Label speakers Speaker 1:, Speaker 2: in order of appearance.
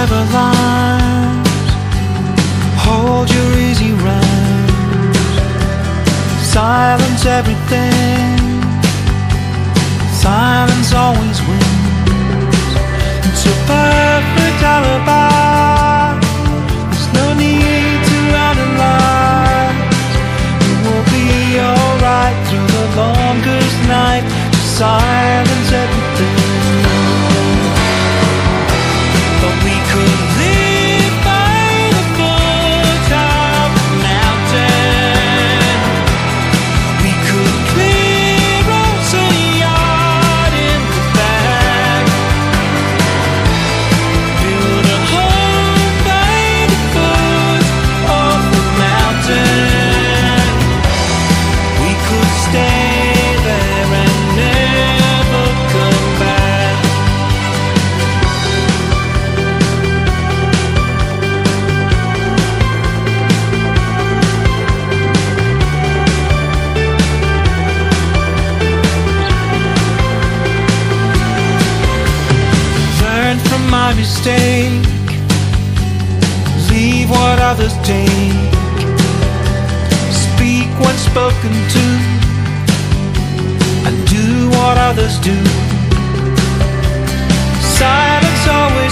Speaker 1: private lines, hold your easy rhymes, silence everything, silence always wins. It's a perfect alibi, there's no need to analyze. It will be alright through the longest night. Just silence everything. But we could live by the foot of the mountain. We could clear us a yard in the back, build a home by the foot of the mountain. We could stay there and never come back. Learn from my mistake, leave what others take, speak when spoken to, and do what others do. Silence always